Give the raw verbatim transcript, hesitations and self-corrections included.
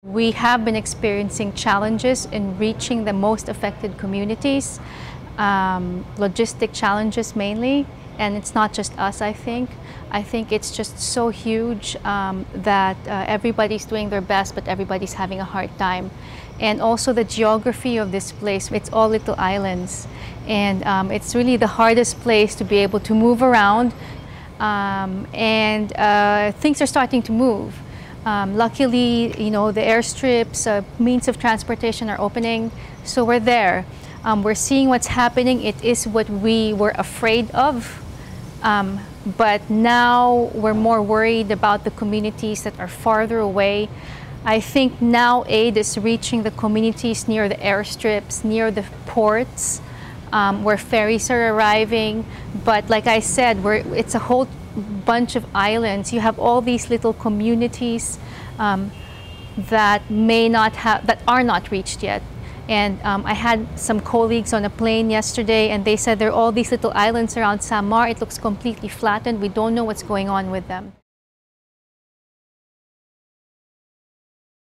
We have been experiencing challenges in reaching the most affected communities, um, logistic challenges mainly, and it's not just us, I think. I think it's just so huge um, that uh, everybody's doing their best, but everybody's having a hard time. And also the geography of this place, it's all little islands. And um, it's really the hardest place to be able to move around, um, and uh, things are starting to move. Um, luckily, you know, the airstrips, uh, means of transportation are opening, so we're there. Um, we're seeing what's happening. It is what we were afraid of, um, but now we're more worried about the communities that are farther away. I think now aid is reaching the communities near the airstrips, near the ports, um, where ferries are arriving. But like I said, we're, it's a whole bunch of islands. You have all these little communities um, that may not have, that are not reached yet. And um, I had some colleagues on a plane yesterday, and they said there are all these little islands around Samar. It looks completely flattened. We don't know what's going on with them.